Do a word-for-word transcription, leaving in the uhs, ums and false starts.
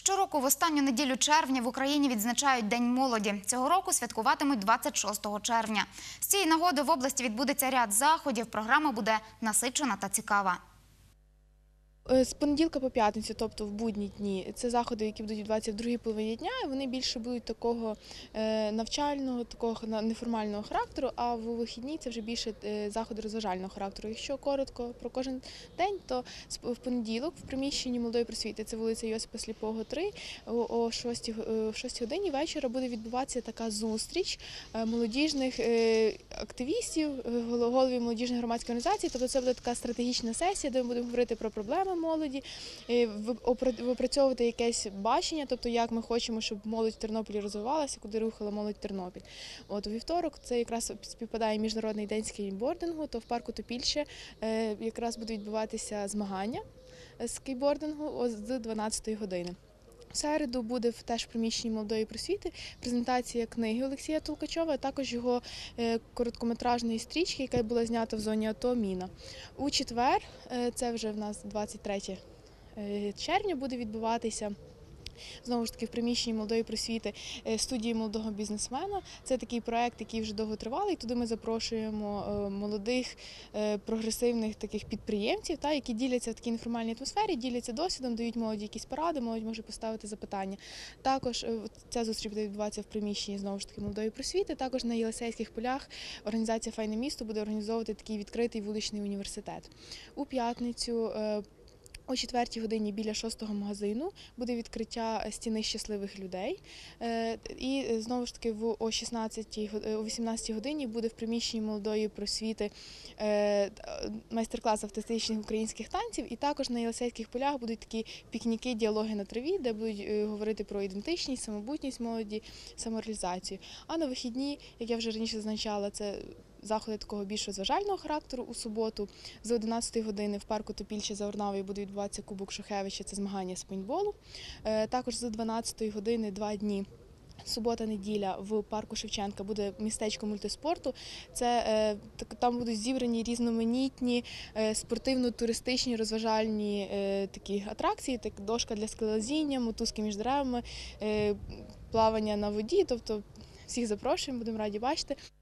Щороку в останню неділю червня в Україні відзначають День молоді. Цього року святкуватимуть двадцять шостого червня. З цієї нагоди в області відбудеться ряд заходів. Програма буде насичена та цікава. З понеділка по п'ятницю, тобто в будні дні, це заходи, які будуть відбуватися в другій половині дня, і вони більше будуть такого навчального, такого неформального характеру, а в вихідні це вже більше заходи розважального характеру. Якщо коротко про кожен день, то в понеділок в приміщенні молодої просвіти, це вулиця Йосипа Сліпого, три, о шостій годині вечора буде відбуватися така зустріч молодіжних активістів, головів молодіжних громадських організацій, тобто це буде така стратегічна сесія, де ми будемо говорити про проблеми молоді, випрацьовувати якесь бачення, тобто як ми хочемо, щоб молодь в Тернополі розвивалася, куди рухала молодь Тернопіль. От у вівторок це якраз співпадає Міжнародний день скейтбордингу, то в парку Топільще якраз будуть відбуватися змагання з скейтбордингу з дванадцятої години. В середу буде теж в приміщенні молодої просвіти презентація книги Олексія Толкачова, а також його короткометражної стрічки, яка була знята в зоні АТО «Міна». У четвер, це вже в нас двадцять третє червня, буде відбуватися знову ж таки в приміщенні молодої просвіти студії молодого бізнесмена. Це такий проект, який вже довго тривалий. Туди ми запрошуємо молодих прогресивних таких підприємців, та, які діляться в такій неформальній атмосфері, діляться досвідом, дають молоді якісь поради, молодь може поставити запитання. Також ця зустріч буде відбуватися в приміщенні знову ж таки молодої просвіти. Також на Єлисейських полях організація «Файне місто» буде організовувати такий відкритий вуличний університет. У п'ятницю о четвертій годині біля шостого магазину буде відкриття стіни щасливих людей. І знову ж таки о вісімнадцятій годині буде в приміщенні молодої просвіти майстер-клас автентичних українських танців. І також на Єлисейських полях будуть такі пікніки, діалоги на траві, де будуть говорити про ідентичність, самобутність молоді, самореалізацію. А на вихідні, як я вже раніше зазначала, це заходи такого більш розважального характеру. У суботу з одинадцятої години в парку Топільще за Орнавою буде відбуватися Кубок Шухевича, це змагання з пейнтболу. Також з дванадцятої години два дні. Субота-неділя в парку Шевченка буде містечко мультиспорту. Це, там будуть зібрані різноманітні спортивно-туристичні розважальні такі атракції, так дошка для скелелазіння, мотузки між деревами, плавання на воді, тобто всіх запрошуємо, будемо раді бачити.